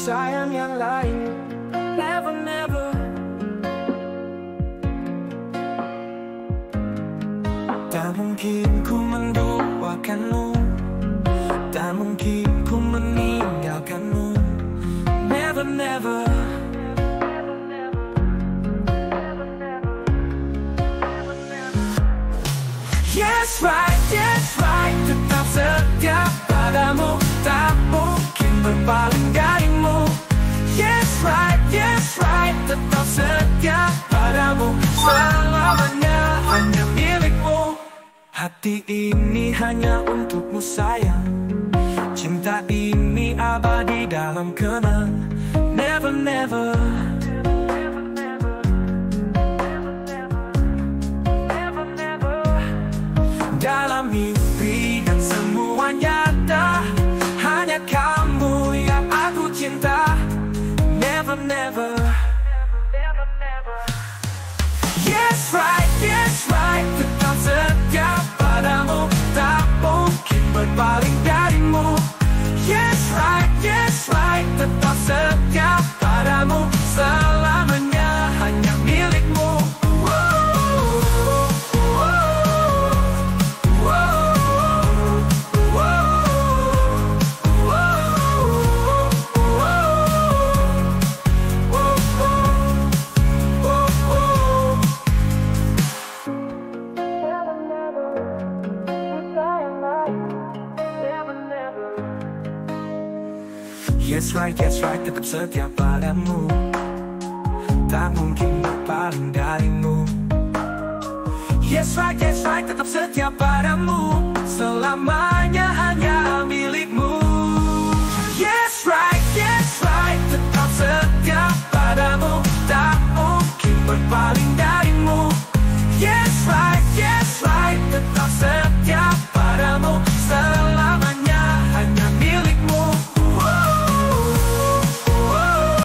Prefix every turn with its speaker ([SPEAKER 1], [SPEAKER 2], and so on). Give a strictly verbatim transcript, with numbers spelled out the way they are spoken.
[SPEAKER 1] sayang yang lain. Never, never. Tak mungkin ku menduakanmu, tak mungkin ku meninggalkanmu. Never, never. Yes right, yes right, tetap setia padamu, tak mungkin berpaling darimu. Yes right, yes right, tetap setia padamu, selamanya hanya milikmu. Hati ini hanya untukmu sayang, cinta ini abadi dalam kenang. Never, never. Dalam mimpi dan semua nyata, hanya kamu yang aku cinta. Never, never. Yes right, yes right, tetap setia padamu, tak mungkin berpaling darimu. Yes right, yes right, tetap setia padamu, selamanya hanya milikmu. Yes right, yes right, tetap setia padamu, tak mungkin berpaling darimu. Yes right, yes right, tetap setia padamu, selamanya hanya milikmu. Yes right, yes right, tetap setia padamu, tak mungkin berpaling